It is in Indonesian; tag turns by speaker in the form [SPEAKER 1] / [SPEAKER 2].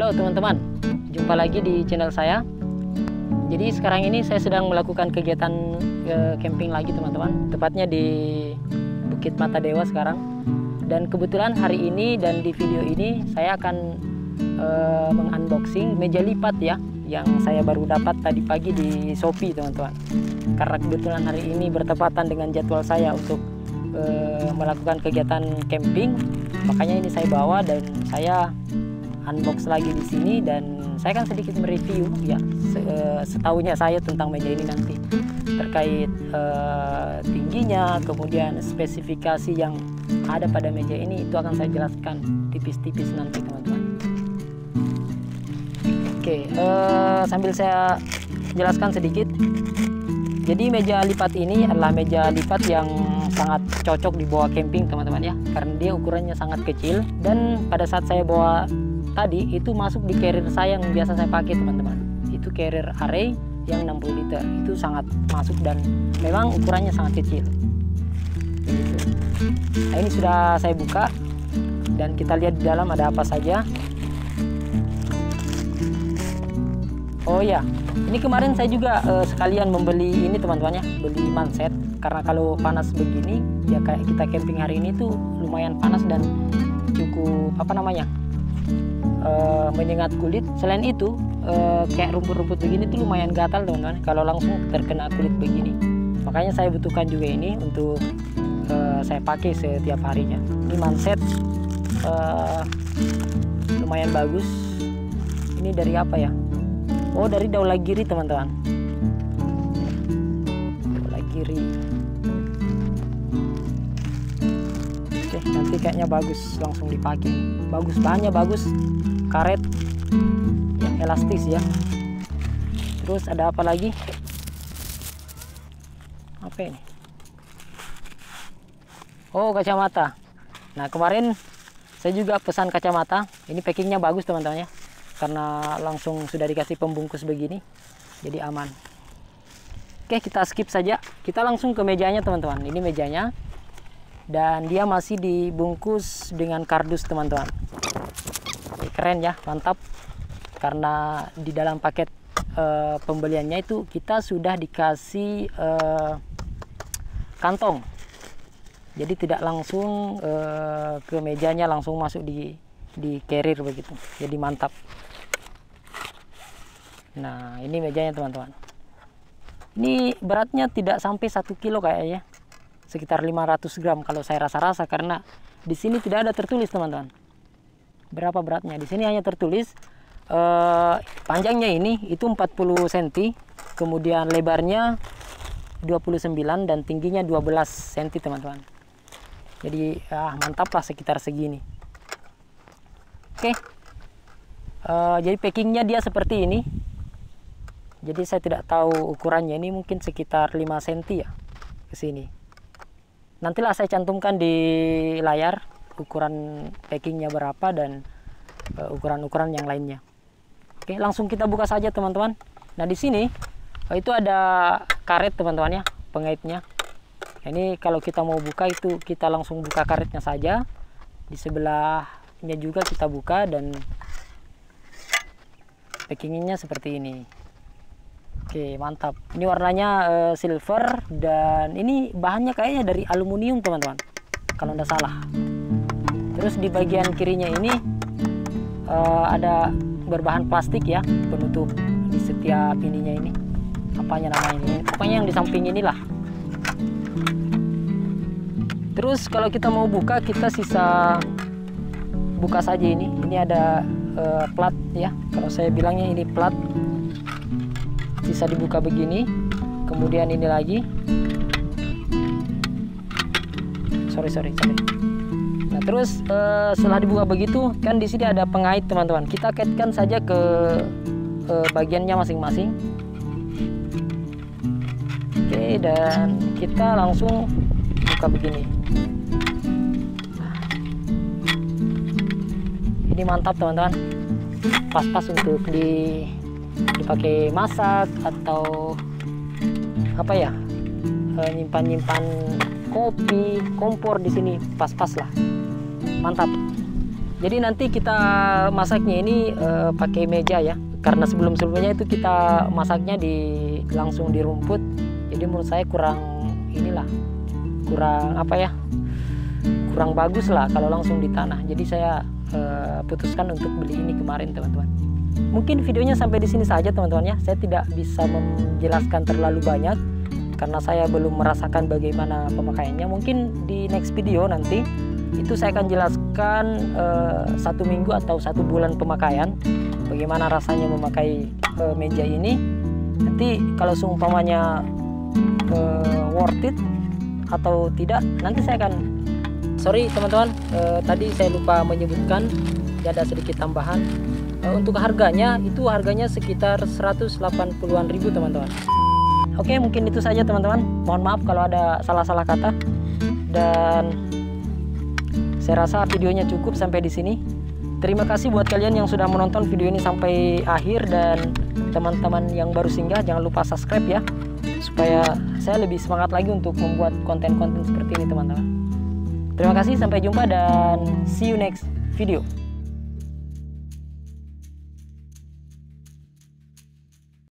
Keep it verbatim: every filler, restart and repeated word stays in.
[SPEAKER 1] Halo teman-teman, jumpa lagi di channel saya. Jadi sekarang ini saya sedang melakukan kegiatan e, camping lagi teman-teman. Tepatnya di Bukit Mata Dewa sekarang. Dan kebetulan hari ini dan di video ini saya akan e, mengunboxing meja lipat ya, yang saya baru dapat tadi pagi di Shopee teman-teman. Karena kebetulan hari ini bertepatan dengan jadwal saya untuk e, melakukan kegiatan camping, makanya ini saya bawa dan saya unbox lagi di sini, dan saya kan sedikit mereview ya setahunya saya tentang meja ini nanti terkait uh, tingginya, kemudian spesifikasi yang ada pada meja ini itu akan saya jelaskan tipis-tipis nanti teman-teman. Oke, uh, sambil saya jelaskan sedikit. Jadi meja lipat ini adalah meja lipat yang sangat cocok dibawa camping teman-teman ya, karena dia ukurannya sangat kecil, dan pada saat saya bawa tadi itu masuk di carrier saya yang biasa saya pakai teman-teman. Itu carrier array yang enam puluh liter, itu sangat masuk dan memang ukurannya sangat kecil. Begitu. Nah, ini sudah saya buka dan kita lihat di dalam ada apa saja. Oh ya, ini kemarin saya juga eh, sekalian membeli ini teman-teman ya, beli manset, karena kalau panas begini ya kayak kita camping hari ini tuh lumayan panas dan cukup apa namanya Uh, menyengat kulit. Selain itu uh, kayak rumput-rumput begini tuh lumayan gatal teman-teman kalau langsung terkena kulit begini. Makanya saya butuhkan juga ini untuk uh, saya pakai setiap harinya. Ini manset uh, lumayan bagus. Ini dari apa ya? Oh, dari Daulagiri teman-teman. Daulagiri. Oke, nanti kayaknya bagus langsung dipakai. Bagus, bahannya bagus. Karet yang elastis ya. Terus ada apa lagi? Apa ini? Oh, kacamata. Nah, kemarin saya juga pesan kacamata. Ini packingnya bagus teman-teman ya, karena langsung sudah dikasih pembungkus begini, jadi aman. Oke, kita skip saja. Kita langsung ke mejanya teman-teman. Ini mejanya, dan dia masih dibungkus dengan kardus teman-teman. Keren ya, mantap, karena di dalam paket uh, pembeliannya itu kita sudah dikasih uh, kantong, jadi tidak langsung uh, ke mejanya, langsung masuk di di carrier begitu, jadi mantap. Nah, ini mejanya teman-teman. Ini beratnya tidak sampai satu kilo kayaknya, sekitar lima ratus gram kalau saya rasa-rasa, karena di sini tidak ada tertulis teman-teman berapa beratnya. Di sini hanya tertulis uh, panjangnya ini itu empat puluh sentimeter, kemudian lebarnya dua puluh sembilan dan tingginya dua belas sentimeter teman-teman. Jadi ah, mantap lah sekitar segini. Oke, uh, jadi packingnya dia seperti ini. Jadi saya tidak tahu ukurannya, ini mungkin sekitar lima sentimeter ya ke sini. Nantilah saya cantumkan di layar ukuran packingnya berapa dan ukuran-ukuran uh, yang lainnya. Oke, langsung kita buka saja teman-teman. Nah, di sini uh, itu ada karet teman-teman ya, pengaitnya. Ini kalau kita mau buka itu kita langsung buka karetnya saja. Di sebelahnya juga kita buka, dan packingnya seperti ini. Oke, mantap. Ini warnanya uh, silver, dan ini bahannya kayaknya dari aluminium teman-teman, kalau tidak salah. Terus di bagian kirinya ini uh, ada berbahan plastik ya, penutup di setiap ininya ini. Apanya namanya ini? Pokoknya yang di samping inilah. Terus kalau kita mau buka, kita sisa buka saja ini. Ini ada uh, plat ya. Kalau saya bilangnya ini plat. Sisa dibuka begini. Kemudian ini lagi. Sorry sorry sorry. Nah, terus uh, setelah dibuka begitu kan di sini ada pengait teman-teman. Kita kaitkan saja ke uh, bagiannya masing-masing. Oke, dan kita langsung buka begini. Ini mantap teman-teman. Pas-pas untuk di dipakai masak atau apa ya? nyimpan-nyimpan kopi, kompor di sini pas-pas lah. Mantap. Jadi nanti kita masaknya ini uh, pakai meja ya, karena sebelum-sebelumnya itu kita masaknya di langsung di rumput. Jadi menurut saya kurang inilah, kurang apa ya, kurang bagus lah kalau langsung di tanah. Jadi saya uh, putuskan untuk beli ini kemarin teman-teman. Mungkin videonya sampai di sini saja teman-teman ya. Saya tidak bisa menjelaskan terlalu banyak karena saya belum merasakan bagaimana pemakaiannya. Mungkin di next video nanti itu saya akan jelaskan uh, satu minggu atau satu bulan pemakaian, bagaimana rasanya memakai uh, meja ini. Nanti kalau seumpamanya uh, worth it atau tidak, nanti saya akan, sorry teman-teman, uh, tadi saya lupa menyebutkan, ada sedikit tambahan. Uh, untuk harganya, itu harganya sekitar seratus delapan puluhan ribu teman-teman. Oke, mungkin itu saja teman-teman. Mohon maaf kalau ada salah-salah kata. Dan saya rasa videonya cukup sampai di sini. Terima kasih buat kalian yang sudah menonton video ini sampai akhir, dan teman-teman yang baru singgah jangan lupa subscribe ya, supaya saya lebih semangat lagi untuk membuat konten-konten seperti ini teman-teman. Terima kasih, sampai jumpa dan see you next video.